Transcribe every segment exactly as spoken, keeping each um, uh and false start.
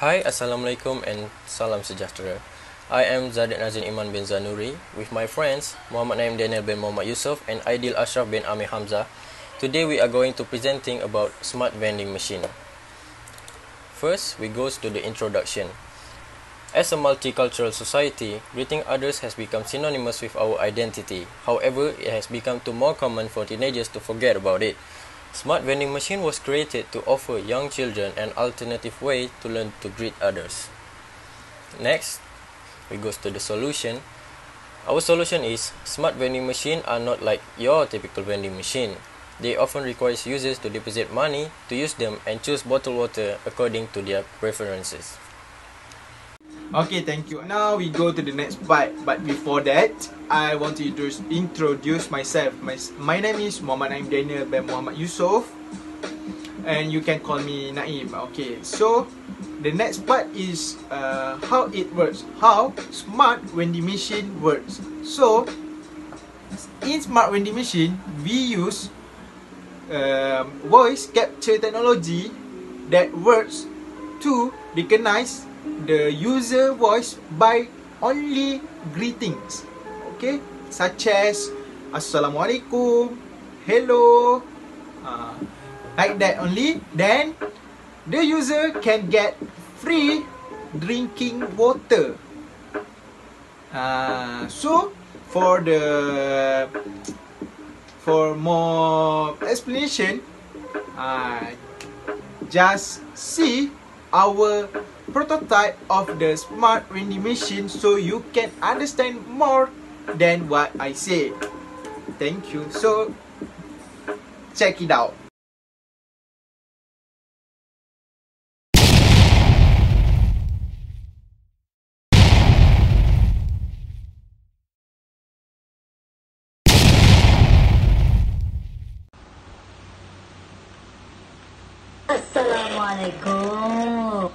Hai, Assalamualaikum and salam sejahtera. I am Zadid Nazin Iman bin Zanuri with my friends Muhammad Naim Daniel bin Muhammad Yusof and Aidil Ashraf bin Amir Hamzah. Today we are going to presenting about smart vending machine. First, we goes to the introduction. As a multicultural society, greeting others has become synonymous with our identity. However, it has become too more common for teenagers to forget about it. Smart vending machine was created to offer young children an alternative way to learn to greet others. Next, we goes to the solution. Our solution is smart vending machine are not like your typical vending machine. They often require users to deposit money to use them and choose bottled water according to their preferences. Okay, thank you. Now we go to the next part. But before that, I want to introduce, introduce myself. My, my name is Muhammad Naim Daniel bin Muhammad Yusof, and you can call me Naim. Okay, so the next part is uh, how it works. How smart vending machine works. So in smart vending machine, we use um, voice capture technology that works to recognize the user voice by only greetings, okay, such as Assalamualaikum, hello, uh, like that only. Then the user can get free drinking water. Uh, so for the for more explanation, uh, just see our prototype of the smart vending machine so you can understand more than what I say. Thank you. So check it out. Assalamualaikum.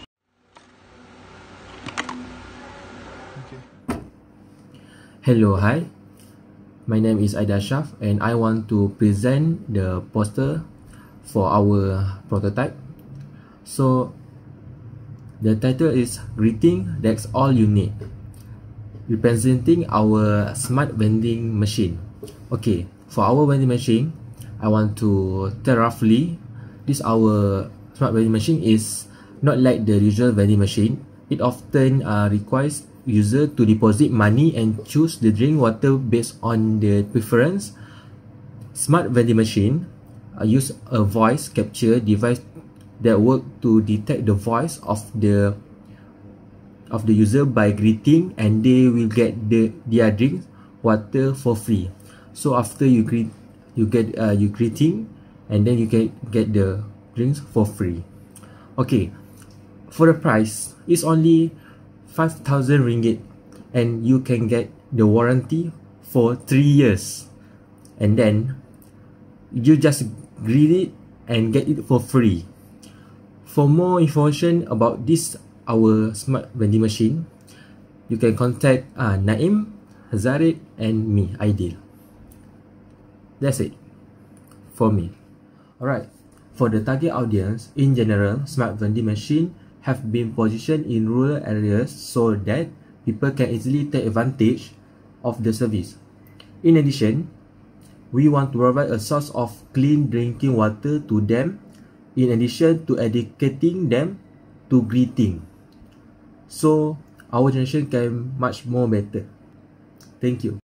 Hello, hi. My name is Aidil Ashraf and I want to present the poster for our prototype. So, the title is Greeting, That's All You Need, representing our smart vending machine. Okay, for our vending machine, I want to tell roughly, this our smart vending machine is not like the usual vending machine. It often uh, requires user to deposit money and choose the drink water based on their preference. Smart vending machine uh, use a voice capture device that work to detect the voice of the of the user by greeting, and they will get the their drink water for free. So after you greet, you get uh, you greeting, and then you can get the drinks for free. Okay, for the price, it's only five thousand ringgit, and you can get the warranty for three years, and then you just greet it and get it for free. For more information about this our smart vending machine, you can contact uh, Naim, Zarid and me, Aidil. That's it for me. Alright, for the target audience, in general, smart vending machine have been positioned in rural areas so that people can easily take advantage of the service. In addition, we want to provide a source of clean drinking water to them, in addition to educating them to greeting. So our generation can much more better. Thank you.